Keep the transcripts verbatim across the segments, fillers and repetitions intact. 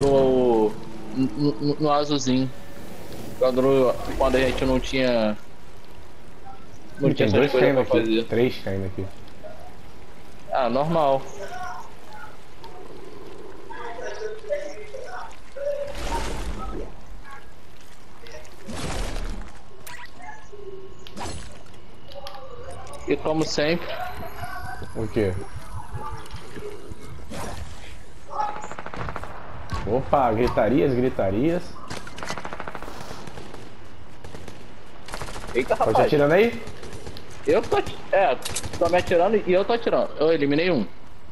no, no, no, no azulzinho. Quando, quando a gente não tinha... Não Ih, tinha tem essas dois coisas caindo pra aqui. fazer. Três caindo aqui. Ah, normal. E como sempre... O quê? Opa, gritarias, gritarias. Eita, Pode rapaz. atirando aí? Eu tô... É, tô me atirando e eu tô atirando. Eu eliminei um.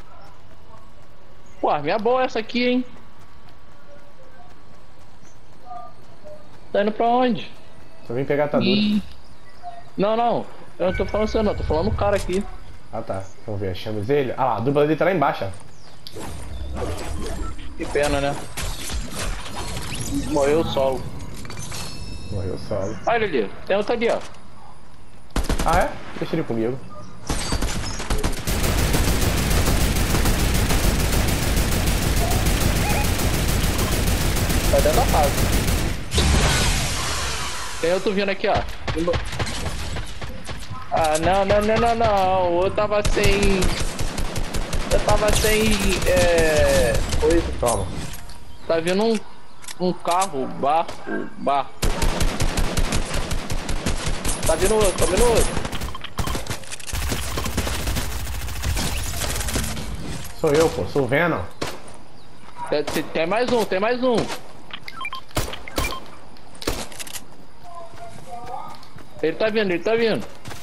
Pô, minha boa essa aqui, hein? Tá indo pra onde? Só vim pegar a atadura. Ih. Não, não. Eu não tô falando você não, tô falando o cara aqui. Ah tá, vamos ver, achamos ele. Ah lá, a dupla dele tá lá embaixo, ó. Que pena, né? Morreu solo. Morreu solo. Olha ele ali, tem outro ali, ó. Ah é? Deixa ele comigo. Tá dentro da casa. Tem outro vindo aqui, ó. Ah, não, não, não, não, não. Eu tava sem... Eu tava sem... É... Coisa. Toma. Tá vindo um... Um carro, barco, barco. Tá vindo outro, tá vindo outro. Sou eu, pô, sou o Venom. Tem, tem, tem mais um, tem mais um. Ele tá vindo, ele tá vindo.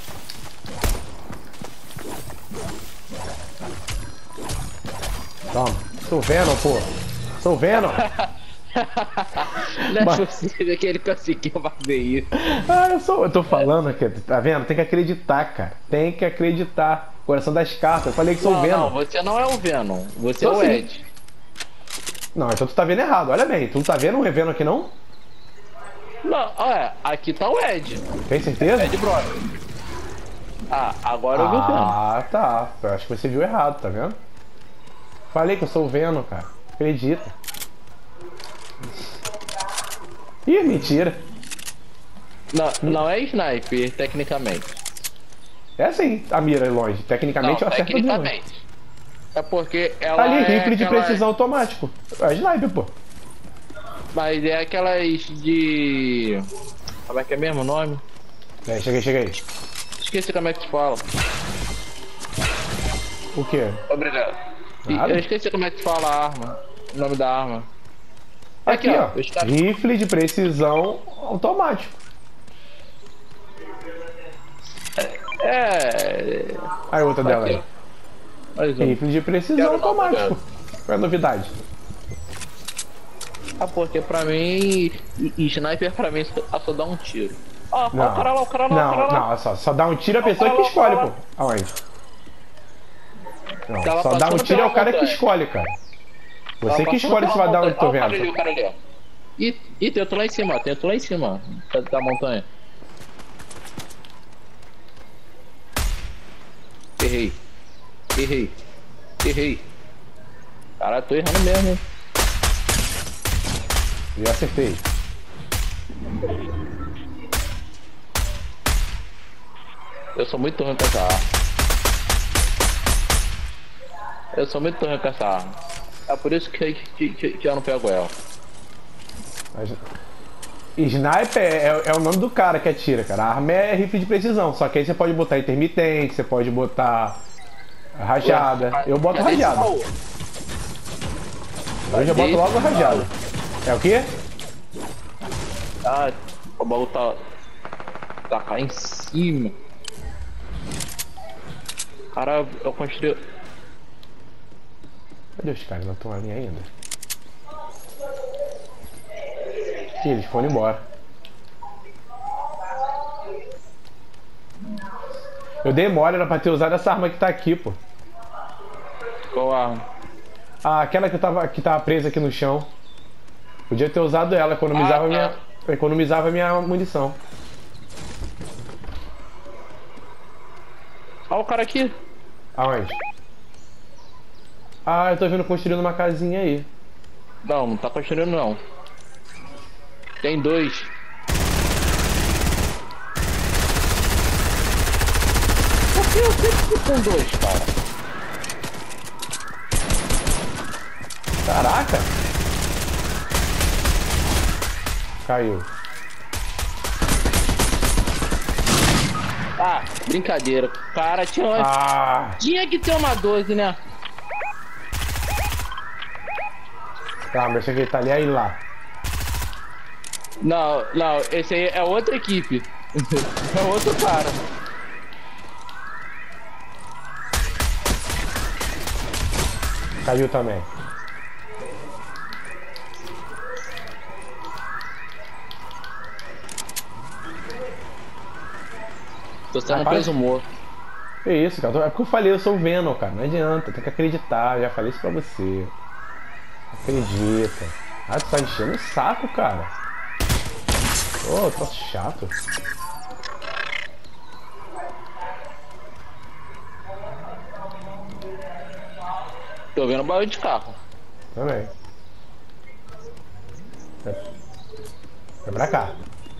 Toma. Sou o Venom, pô. Sou o Venom. Não é Mas- possível que ele conseguiu fazer isso. Ah, eu sou. Eu tô falando aqui, tá vendo? Tem que acreditar, cara. Tem que acreditar. Coração das cartas. Eu falei que sou o Não, Venom. não, você não é o Venom. Você Sou é o sim. Ed. Não, então tu tá vendo errado. Olha bem, tu não tá vendo um Venom aqui não? Não, olha, aqui tá o Ed. Tem certeza? Ed Brother. Ah, agora eu vi o Venom. Ah, tá. Eu acho que você viu errado, tá vendo? Falei que eu sou o Venom, cara. Acredita. Ih, mentira. Não, não é sniper, tecnicamente. É assim, a mira é longe. Tecnicamente Não, eu acerto de longe. tecnicamente. É porque ela Ali, é rifle de aquela- precisão automático. É sniper, pô. Mas é aquelas de... Como é que é mesmo o nome? É, cheguei, cheguei. Esqueci como é que se fala. O quê? Obrigado. E Nada. eu esqueci como é que se fala a arma. O nome da arma. Aqui, ó. os caras- Rifle de precisão automático. É... Aí outra dela Aqui, aí. ó. Mais um. Rifle de precisão Quero não, automático. Qual é a novidade? Ah, porque pra mim... e- e Sniper pra mim só, só dá um tiro. Ó, ó Não. o cara lá, o cara lá, o cara Não, lá. não, olha só. Só dá um tiro a pessoa cara que lá, escolhe, cara pô. lá. Aonde? Não, Tava só dá um passando tiro é o pela cara que montanha. escolhe, cara. Você Tava que passando escolhe se pela vai dar onde montanha. tô Ó, o cara ali, vendo. o cara ali, ó. Ih, ih, tem outro lá em cima, ó. Tem outro lá em cima, ó. Da, da montanha. Errei. Errei. Errei. Caralho, tô errando mesmo, hein. E acertei. Eu sou muito ruim com essa arma. Eu sou muito ruim com essa arma. É por isso que, que, que, que eu não pego ela. Mas... Sniper é, é o nome do cara que atira, cara. A arma é rifle de precisão. Só que aí você pode botar intermitente, você pode botar rajada. Eu boto Cadê esse rajada. baú? Eu já boto Cadê logo a esse rajada. baú? É o quê? Ah, o baú tá... Tá cá em cima. Cara, eu construí... Cadê os caras? Não estão ali ainda. Ih, eles foram embora. Eu dei mole, era pra ter usado essa arma que tá aqui, pô. Qual arma? Ah, aquela que tava, que tava presa aqui no chão. Podia ter usado ela, economizava Ah, minha. tá. Economizava minha munição. Olha o cara aqui. Aonde? Ah, eu tô vendo construindo uma casinha aí. Não, não tá construindo não. Tem dois. Por que eu sempre fico com dois, cara? Caraca! Caiu. Ah, brincadeira. Cara, tinha, uma... Ah! tinha que ter uma doze, né? Tá, mas esse aqui tá ali aí lá. Não, não, esse aí é outra equipe. É outro cara. Caiu também. Tô sendo Rapaz. preso morto. Que isso, cara? É porque eu falei, eu sou o Venom, cara. Não adianta, tem que acreditar. Já falei isso pra você. Acredita. Ah, tu tá enchendo o saco, cara. Ô, oh, tô chato. Tô vendo barulho de carro. Também. Vai vai pra cá.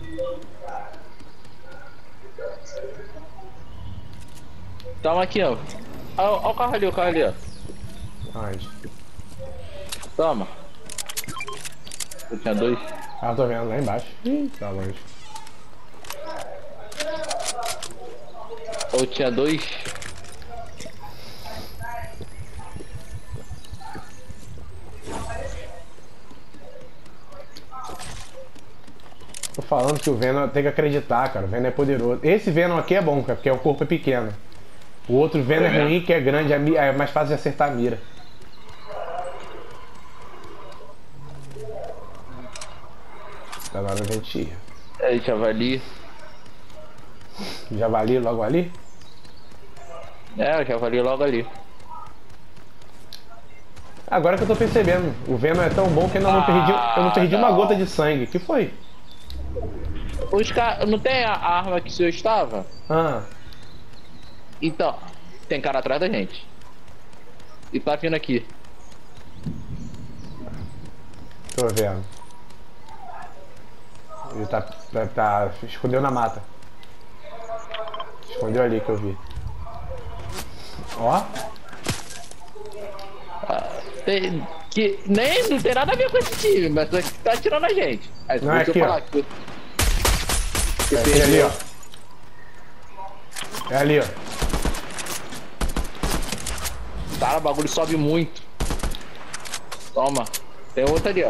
Toma aqui, ó. Ó, ó o carro ali, o carro ali, ó. Onde? Toma. Eu tinha dois. Ah, eu tô vendo lá embaixo. Ih, tá longe. Eu tinha dois. Tô falando que o Venom tem que acreditar, cara. O Venom é poderoso. Esse Venom aqui é bom, cara, porque o corpo é pequeno. O outro Venom é ruim, que é grande, é mi- é mais fácil de acertar a mira. Tá na hora da gente ir. É, javali. Javali logo ali? É, o javali logo ali. Agora que eu tô percebendo, o Venom é tão bom que eu ainda não Ah, perdi, eu não perdi uma não. gota de sangue. Que foi? Os caras. Não tem a arma que o senhor estava? Ah, Então, tem cara atrás da gente. E tá vindo aqui. tô vendo. Ele tá, tá, tá- escondeu na mata. Escondeu ali que eu vi. Ó, Tem, que nem não tem nada a ver com esse time, mas tá atirando a gente. Aí, Não, é deixa eu aqui, falar ó. que- que é aquele ali, perdeu. ó. É ali, ó. Cara, o bagulho sobe muito. Toma. Tem outro ali, ó.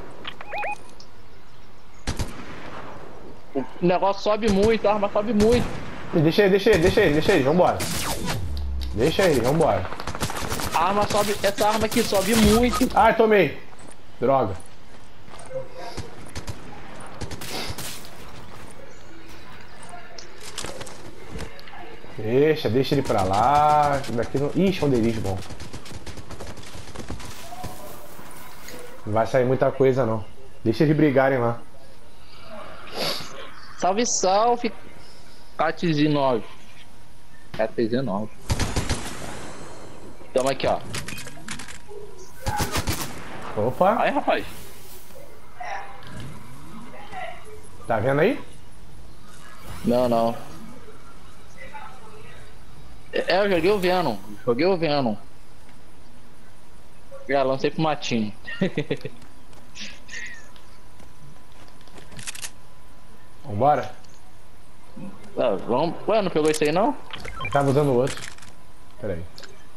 O negócio sobe muito, a arma sobe muito. Deixa ele, deixa ele, deixa ele, deixa ele, vambora. Deixa ele, vambora. A arma sobe. Essa arma aqui sobe muito. Ai, tomei. Droga. Deixa, deixa ele pra lá. Daqui não... Ih, esconderijo bom. Não vai sair muita coisa não. Deixa eles brigarem lá. Salve, salve. K T Z nove. K T Z nove. Tamo aqui, ó. Opa, Aí, rapaz. tá vendo aí? Não, não. É, eu joguei o Venom. Joguei o Venom. Já lancei pro matinho. Vambora? Ah, vamos. Ué, não pegou isso aí não? Eu tava usando o outro. Pera aí.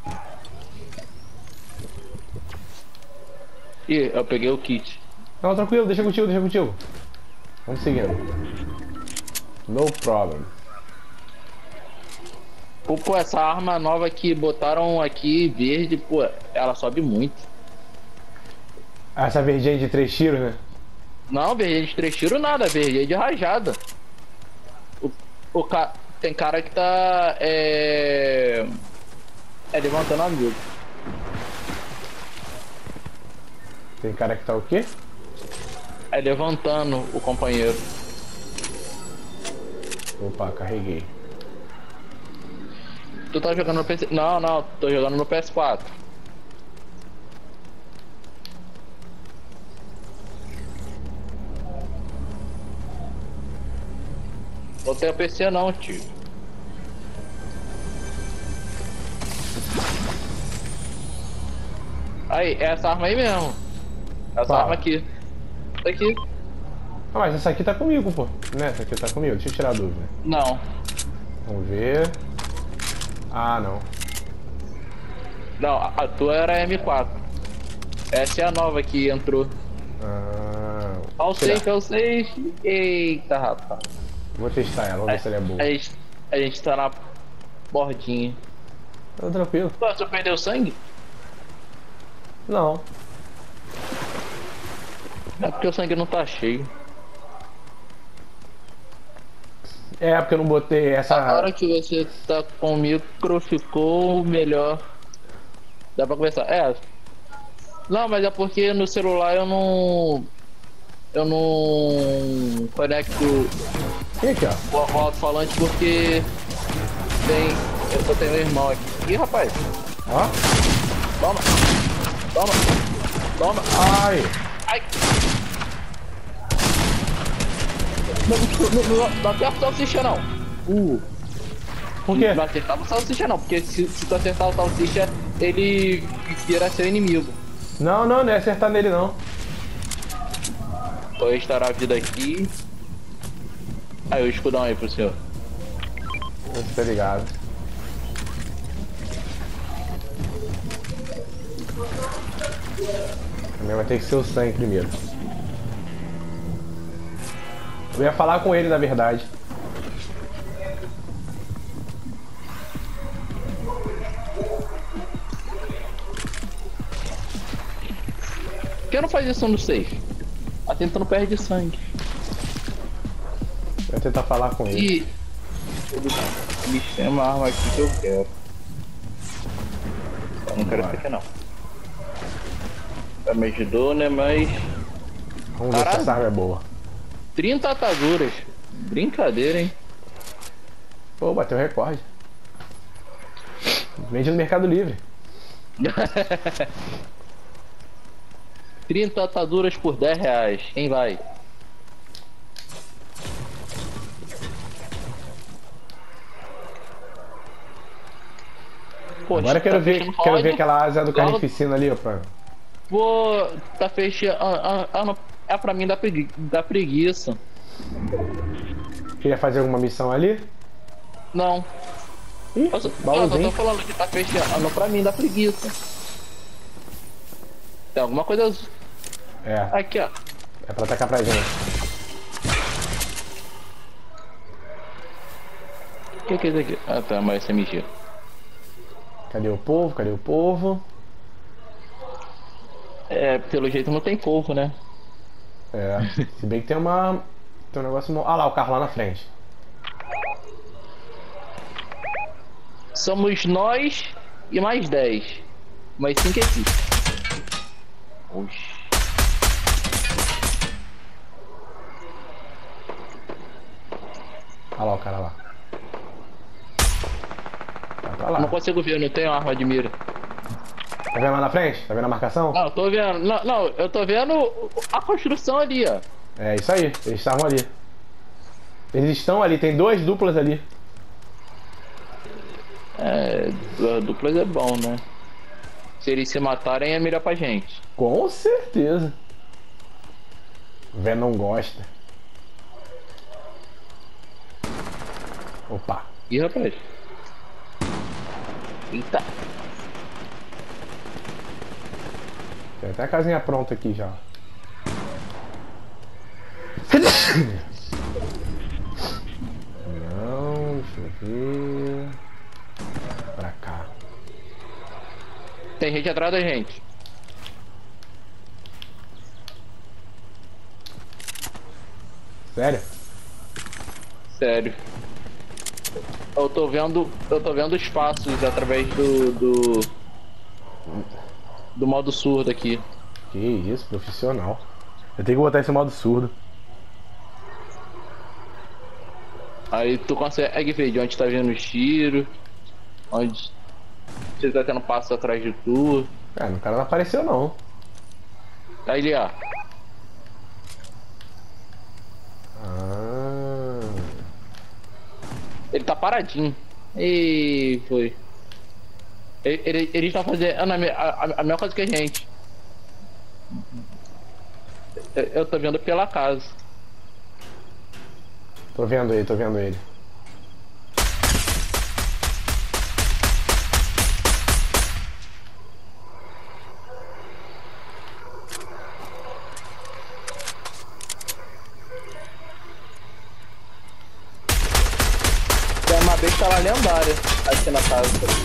Ih, eu peguei o kit. Não, tranquilo, deixa contigo, deixa contigo. Vamos seguindo. No problem. Pô, pô, essa arma nova que botaram aqui, verde, pô, ela sobe muito. Essa verdinha de três tiros, né? Não, verde de três tiros nada, verde de rajada. O, o ca... Tem cara que tá. É. É levantando amigo. Tem cara que tá o quê? É levantando o companheiro. Opa, carreguei. Tu tá jogando no P C? Não, não, tô jogando no P S quatro. Não tem P C não, tio. Aí, é essa arma aí mesmo. Essa Qual? arma aqui. Essa aqui. Ah, mas essa aqui tá comigo, pô. Né? Essa aqui tá comigo. Deixa eu tirar a dúvida. Não. Vamos ver. Ah, não. Não, a, a tua era a M quatro. Essa é a nova que entrou. Ah, Ao tirar. safe, ao safe. Eita, rapaz. Vou testar ela, vamos ver se ela é boa. A gente, a gente tá na bordinha. Tá tranquilo. Pô, você perdeu sangue? Não. É porque o sangue não tá cheio. É, porque eu não botei essa. Agora que você tá com o micro, ficou melhor. Dá pra conversar. É. Não, mas é porque no celular eu não. Eu não conecto Quem aqui, ó? o, o alto-falante porque tem. Eu só tenho um irmão aqui. Ih, rapaz. Ó. Toma. Toma. Toma. Ai. Ai. Não, não, não, não acerta o salsicha não. Uh. Por quê? Não acertar o salsicha não, porque se, se tu acertar o salsicha, ele vira seu inimigo. Não, não, não é acertar nele não. Vou restaurar a vida aqui. Aí o escudão aí pro senhor. Eu tô ligado. Também vai ter que ser o sangue primeiro. Eu ia falar com ele, na verdade. Por que não faz isso no safe? Tá tentando perde sangue. Eu ia tentar falar com ele. E. Bicho, tem uma arma aqui que eu quero. Eu não quero essa aqui não. Já me ajudou, né? Mas. Vamos ver se Caralho. essa arma é boa. trinta ataduras. Brincadeira, hein? Pô, bateu o recorde. Vende no Mercado Livre. trinta ataduras por dez reais. Quem vai? Poxa, Agora eu quero tá ver, fechando quero ver código. aquela asa do Logo- carnificina ali, ó. Pra... Pô, tá fechando. Ah, ah, não, é pra mim da, pregui... da preguiça. Queria fazer alguma missão ali? Não. Ih, Eu só, eu só baúzinho. tô falando que tá fechando pra mim da preguiça. Tem alguma coisa É, aqui, ó. é pra atacar pra gente. O que, que é isso aqui? Ah tá, mas esse é mentira. Cadê o povo? Cadê o povo? É, pelo jeito não tem polvo, né? É, se bem que tem uma... Tem um negócio... mo- Ah lá, o carro lá na frente. Somos nós e mais dez. Mais cinco equipes. Oxi. Olha lá o cara lá. Vai pra lá. Não consigo ver, não tenho arma de mira. Tá vendo lá na frente? Tá vendo a marcação? Não, eu tô vendo. Não, não, eu tô vendo a construção ali, ó. É isso aí, eles estavam ali. Eles estão ali, tem duas duplas ali. É, duas duplas é bom, né? Se eles se matarem é melhor pra gente. Com certeza. Venom gosta. Opa. Ih, rapaz. Eita. Tem até a casinha pronta aqui já. Não, deixa eu ver. Pra cá. Tem gente atrás da gente. Sério? Sério. Eu tô vendo. Eu tô vendo os passos através do. do. do modo surdo aqui. Que isso, profissional. Eu tenho que botar esse modo surdo. Aí tu consegue ver de onde tá vindo os tiros. Onde você tá tendo passos atrás de tu. É, o cara não apareceu não. Aí ele, ó. Ah. Ele tá paradinho. E foi. Ele, ele, ele tá fazendo a, a, a mesma coisa que a gente. Eu, eu tô vendo pela casa. Tô vendo ele, tô vendo ele. Tem uma besta lá lendária aqui na casa.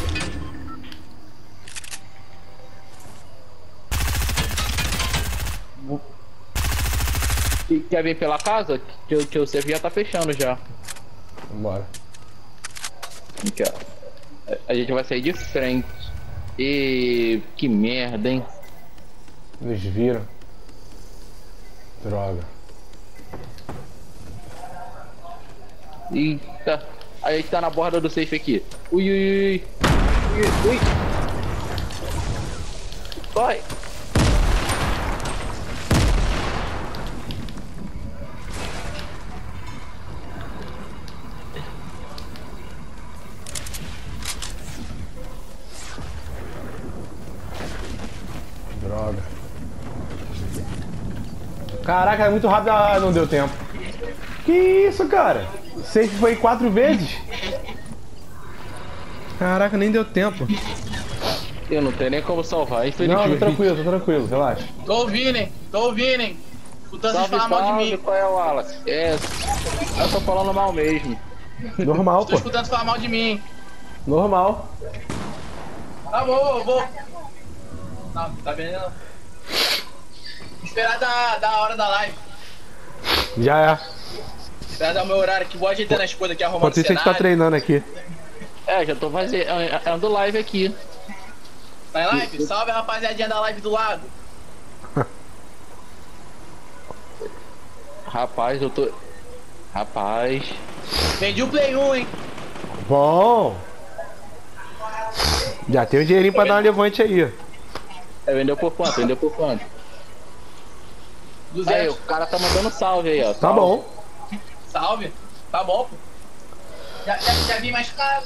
E quer vir pela casa? Que, que o safe já tá fechando já. Vambora. Aqui, ó. A gente vai sair de frente. E que merda, hein? Eles viram. Droga. Eita. A gente tá na borda do safe aqui. Ui, ui, ui. Ui, ui. Vai. Droga. Caraca, é muito rápido. Ah, não deu tempo. Que isso, cara? Safe foi quatro vezes? Caraca, nem deu tempo. Eu não tenho nem como salvar, Não, infelizmente. tô tranquilo, tô tranquilo, relaxa. Tô ouvindo, hein? Tô ouvindo, hein? Escutando vocês Salve, falar mal de salve, mim. qual é o Wallace? É, eu tô falando mal mesmo. Normal, Tô pô. escutando falar mal de mim. Normal. Tá bom, eu vou. Não, tá vendo não. Esperar da, da hora da live. Já é. Esperar dar o meu horário aqui. Vou ajeitando as coisas aqui, arrumando o Enquanto isso a gente tá cenário. treinando aqui. É, já tô fazendo, ando live aqui. Tá em live? Salve, rapaziadinha da live do lado. Rapaz, eu tô... Rapaz... Vendi o Play um, hein? Bom. Já tem um dinheirinho pra dar uma levante aí. É, vendeu por quanto? Vendeu por quanto? Aí, o duzentos. cara tá mandando salve aí, ó. Tá Salve. bom. Salve. Tá bom, pô. Já, já, já vi mais caro.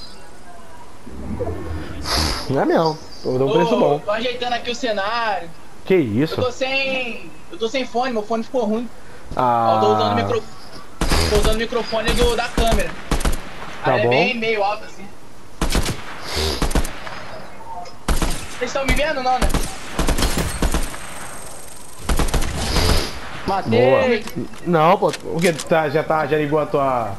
Não é mesmo. Eu dou um preço Tô, bom. tô ajeitando aqui o cenário. Que Eu isso? tô sem. Eu tô sem fone, meu fone ficou ruim. Ah. Eu tô usando o micro... tô usando o microfone do, da câmera. Tá Aí bom. é bem meio alto assim. Vocês estão me vendo não, né? Boa. Matei! Não, pô. O que? Tá, já tá, já ligou a tua.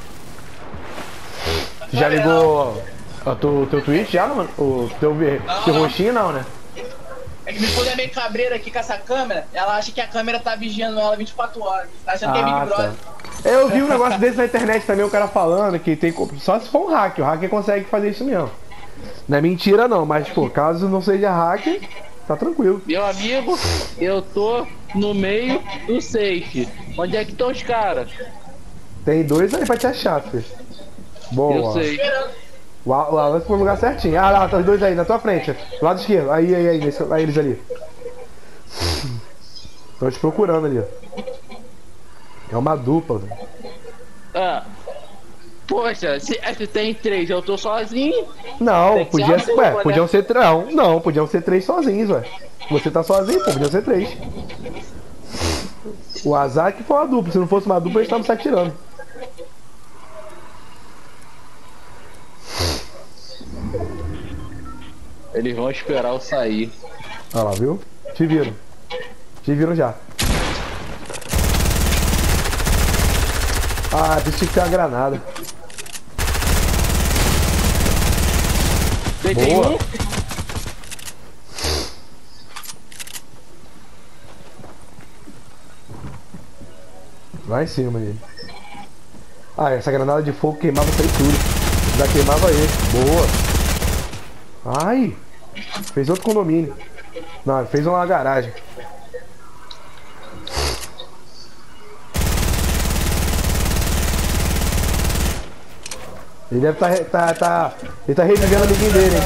Já ligou a tu, teu Twitch já, mano? O teu, ver- Não, teu não. roxinho não, né? É que minha esposa é meio cabreira aqui com essa câmera. Ela acha que a câmera tá vigiando ela vinte e quatro horas. Tá achando que é Big Ah, Brother. tá. Eu vi um negócio desse na internet também, o cara falando que tem. co- Só se for um hack, o hacker consegue fazer isso mesmo. Não é mentira não, mas pô, caso não seja hacker, tá tranquilo. Meu amigo, eu tô no meio do safe. Onde é que estão os caras? Tem dois aí pra te achar, filho. Boa. Eu sei. Esperando. O Al- o Alan foi no lugar certinho. Ah lá, tá os dois aí, na tua frente. Lado esquerdo. Aí, aí, aí, nesse, aí eles ali. Tô te procurando ali, ó. É uma dupla, velho. Ah. Poxa, se, se tem três, eu tô sozinho. Não, Tem que podia ser ser. uma Ué, dupla, podiam né? ser três. Não, não, podiam ser três sozinhos, ué. Você tá sozinho, pô, podiam ser três. O azar que foi uma dupla. Se não fosse uma dupla, eles estavam se atirando. Eles vão esperar eu sair. Olha lá, viu? Te viram. Te viram já. Ah, isso tinha que ter uma granada. Deitei Boa. um. Vai em cima dele. Ah, essa granada de fogo queimava isso aí tudo. Já queimava ele. Boa. Ai. Fez outro condomínio. Não, fez uma garagem. Ele deve tá, tá, tá, ele tá revivendo o amiguinho dele, hein?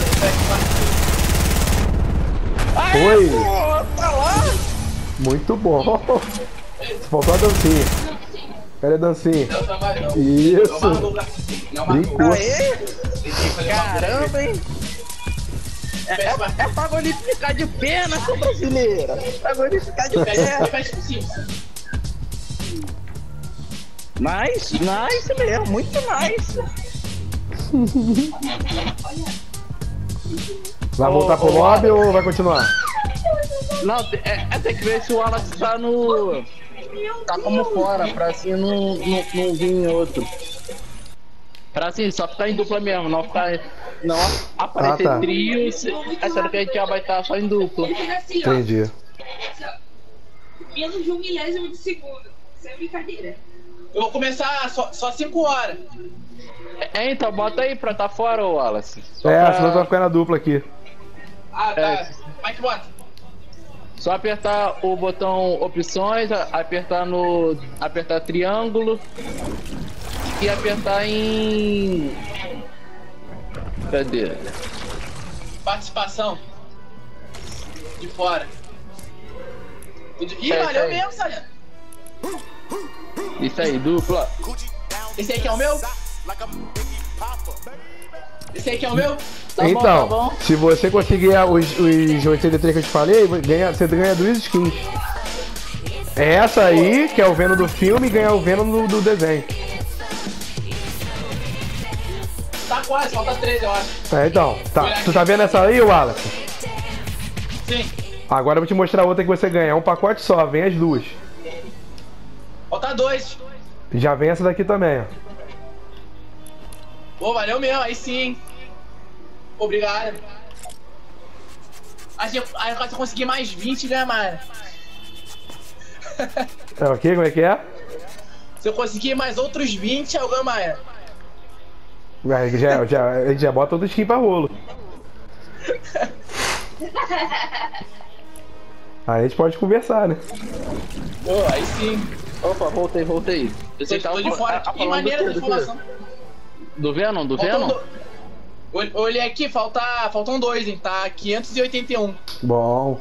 Foi! Pô, tá lá. Muito bom! Faltou a dancinha. Cadê a dancinha? Não trabalho não. Isso. Eu marco o lugar assim. Não marco. Brincou. Aê! Tem que fazer uma Caramba, hein? É, é, é pra glorificar de pena, sou brasileira. É pra glorificar de pena. Fecha por cima. Nice, nice mesmo, muito nice. Vai voltar Ô, pro ô, lobby ou vai continuar? Não, é, é tem que ver se o Wallace tá no. Tá como fora, pra assim não, não, não vir em outro. Pra assim, só ficar em dupla mesmo, não ficar. Não aparecer Ah, tá. trio, se- achando que a gente já vai estar só em dupla. Assim, ó. Entendi. Assim, ó. Menos de um milésimo de segundo. Sem brincadeira. Eu vou começar só, só cinco horas. É, então, bota aí pra tá fora, ô Wallace. Só É, pra- senão tu vai ficar na dupla aqui. Ah, tá. É. Como é que bota? Só apertar o botão opções, a- apertar no. apertar triângulo e apertar em. Cadê? Participação. De fora. Ih, É, valeu é. mesmo, Sargento. Isso aí, dupla. Esse aí que é o meu? Esse aí que é o meu? Tá bom, então, tá bom. se você conseguir os, os oitenta e três que eu te falei, ganha, você ganha duas skins. É essa aí, que é o Venom do filme, e ganha o Venom do, do desenho. Tá quase, falta três, eu acho. É, então, tá. Tu tá vendo essa aí, Wallace? Sim. Agora eu vou te mostrar a outra que você ganha. É um pacote só, vem as duas. Falta dois. Já vem essa daqui também, ó. Pô, valeu mesmo, aí sim. Obrigado. Aí eu, aí eu consegui mais vinte e ganhar mais. É o quê? Como é que é? Se eu conseguir mais outros vinte, eu ganho mais. Aí Já, já, a gente já bota todo skin pra rolo. Aí a gente pode conversar, né? Pô, aí sim. Opa, voltei, voltei. Tô, Você tava tô de fora. tá Que falando maneira do, de quê? informação. do Venom? Do Faltam Venom? do- Ol- Olhei aqui, falta, faltam dois, hein? Tá quinhentos e oitenta e um. Bom.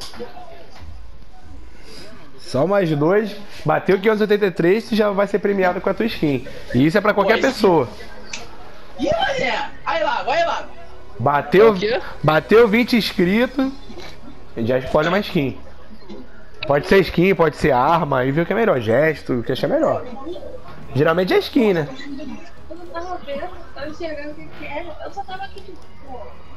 Só mais dois. Bateu quinhentos e oitenta e três, você já vai ser premiado com a tua skin. E isso é pra qualquer Pô, esse- pessoa. Ih, mané! Aí lá, vai lá. Bateu, O quê? bateu vinte inscritos, já escolhe uma skin. Pode ser skin, pode ser arma, aí vê o que é melhor. Gesto, o que achar melhor. Geralmente é skin, né? Eu não tava vendo, tava enxergando o que que era. Eu só tava aqui, tipo, pô.